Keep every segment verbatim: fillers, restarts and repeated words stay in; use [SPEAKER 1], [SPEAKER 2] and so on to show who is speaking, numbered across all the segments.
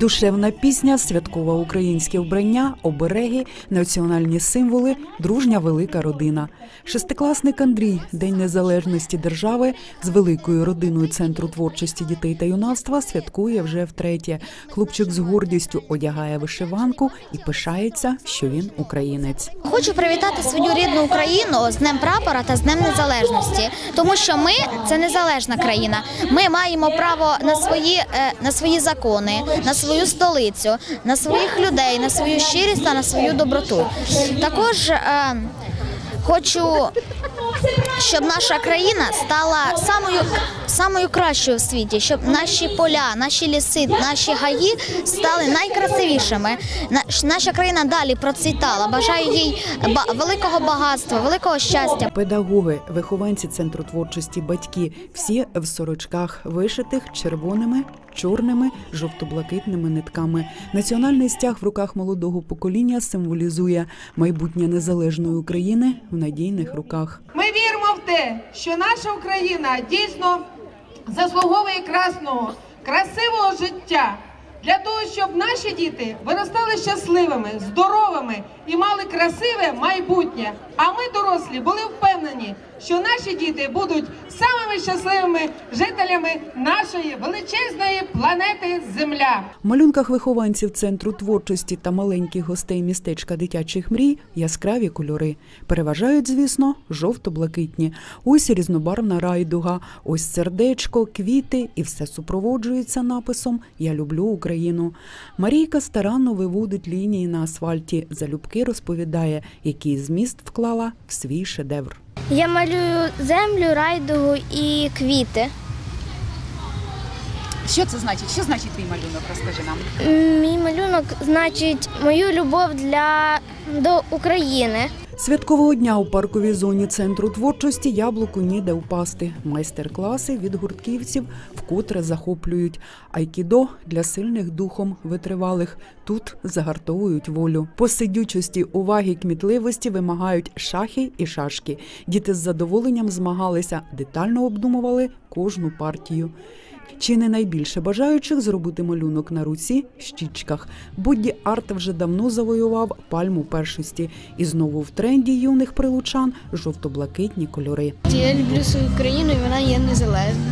[SPEAKER 1] Душевна пісня, святкове українське вбрання, обереги, національні символи, дружня велика родина. Шестикласник Андрій День незалежності держави з великою родиною Центру творчості дітей та юнацтва святкує вже втретє. Хлопчик з гордістю одягає вишиванку і пишається, що він українець.
[SPEAKER 2] Хочу привітати свою рідну Україну з Днем Прапора та з Днем Незалежності, тому що ми – це незалежна країна. Ми маємо право на свої, на свої закони, на свою столицю, на своїх людей, на свою щирість та на свою доброту. Також е, хочу, щоб наша країна стала самою, самою кращою в світі, щоб наші поля, наші ліси, наші гаї стали найкрасивішими. Наша країна далі процвітала. Бажаю їй великого багатства, великого щастя.
[SPEAKER 1] Педагоги, вихованці Центру творчості, батьки – всі в сорочках, вишитих червоними, чорними, жовто-блакитними нитками. Національний стяг в руках молодого покоління символізує майбутнє незалежної України в надійних руках.
[SPEAKER 3] Ми віримо в те, що наша Україна дійсно заслуговує красного, красивого життя для того, щоб наші діти виростали щасливими, здоровими і мали красиве майбутнє. А ми, дорослі, були впевнені, що наші діти будуть самими щасливими жителями нашої величезної планети Земля.
[SPEAKER 1] В малюнках вихованців Центру творчості та маленьких гостей містечка дитячих мрій яскраві кольори. Переважають, звісно, жовто-блакитні. Ось різнобарвна райдуга, ось сердечко, квіти і все супроводжується написом «Я люблю Україну». Марійка старанно виводить лінії на асфальті, залюбки розповідає, який зміст вклала в свій шедевр.
[SPEAKER 4] Я малюю землю, райдугу і квіти.
[SPEAKER 5] Що це значить? Що значить твій малюнок? Розкажи нам.
[SPEAKER 4] Мій малюнок значить мою любов для, до України.
[SPEAKER 1] Святкового дня у парковій зоні Центру творчості яблуку ніде впасти. Майстер-класи від гуртківців вкотре захоплюють. Айкідо для сильних духом витривалих. Тут загартовують волю. Посидючості, уваги, кмітливості вимагають шахи і шашки. Діти з задоволенням змагалися, детально обдумували кожну партію. Чи не найбільше бажаючих зробити малюнок на руці – щічках. Бодді-арт вже давно завоював пальму першості. І знову в тренді юних прилучан – жовто-блакитні кольори.
[SPEAKER 4] Я люблю свою країну і вона є незалежна.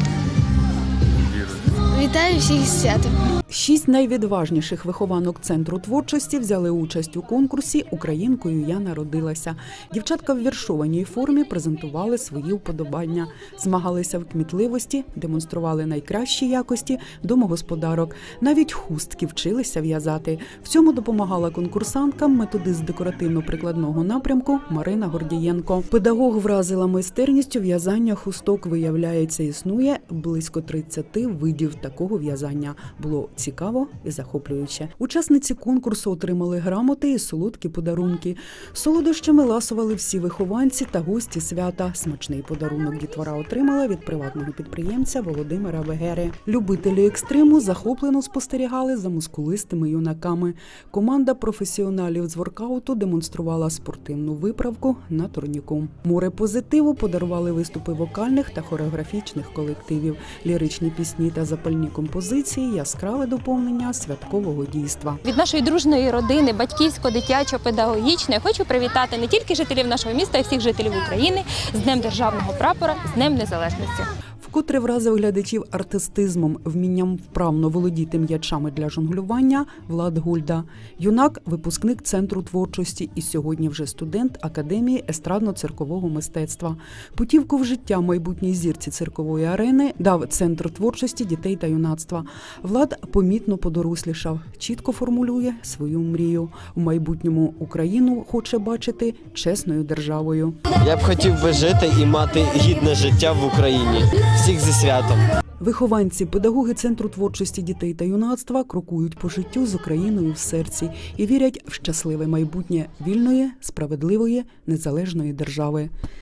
[SPEAKER 4] Вітаю всіх з святом.
[SPEAKER 1] Шість найвідважніших вихованок Центру творчості взяли участь у конкурсі «Українкою я народилася». Дівчатка в віршованій формі презентували свої вподобання. Змагалися в кмітливості, демонстрували найкращі якості домогосподарок. Навіть хустки вчилися в'язати. В цьому допомагала конкурсанткам методист декоративно-прикладного напрямку Марина Гордієнко. Педагог вразила майстерністю в'язання хусток. Виявляється, існує близько тридцяти видів такого в'язання. Було цікаво і захоплююче. Учасниці конкурсу отримали грамоти і солодкі подарунки. Солодощами ласували всі вихованці та гості свята. Смачний подарунок дітвора отримала від приватного підприємця Володимира Вегери. Любителі екстриму захоплено спостерігали за мускулистими юнаками. Команда професіоналів з воркауту демонструвала спортивну виправку на турніку. Море позитиву подарували виступи вокальних та хореографічних колективів, ліричні пісні та запальні композиції, яскраве доповнення святкового дійства.
[SPEAKER 6] Від нашої дружної родини, батьківсько-дитячо-педагогічної, хочу привітати не тільки жителів нашого міста, а й всіх жителів України з Днем Державного прапора, з Днем Незалежності.
[SPEAKER 1] Вкотре вразив глядачів артистизмом, вмінням вправно володіти м'ячами для жонглювання Влад Гульда. Юнак – випускник Центру творчості і сьогодні вже студент Академії естрадно-циркового мистецтва. Путівку в життя майбутній зірці циркової арени дав Центр творчості дітей та юнацтва. Влад помітно подорослішав, чітко формулює свою мрію. У майбутньому Україну хоче бачити чесною державою.
[SPEAKER 7] Я б хотів би жити і мати гідне життя в Україні. Всіх зі святом.
[SPEAKER 1] Вихованці, педагоги Центру творчості дітей та юнацтва крокують по життю з Україною в серці і вірять в щасливе майбутнє вільної, справедливої, незалежної держави.